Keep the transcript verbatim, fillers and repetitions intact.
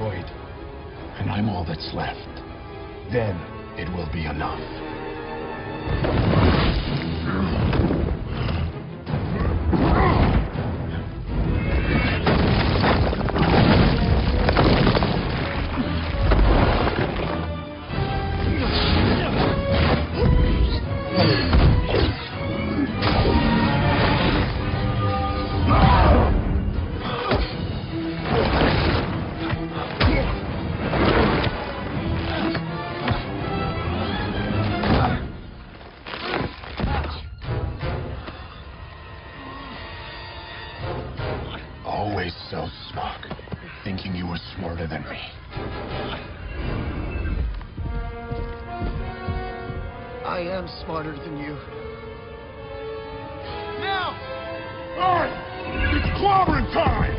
destroyed, and I'm all that's left. Then it will be enough. Always so smug, thinking you were smarter than me. I am smarter than you. Now! Alright! It's clobbering time!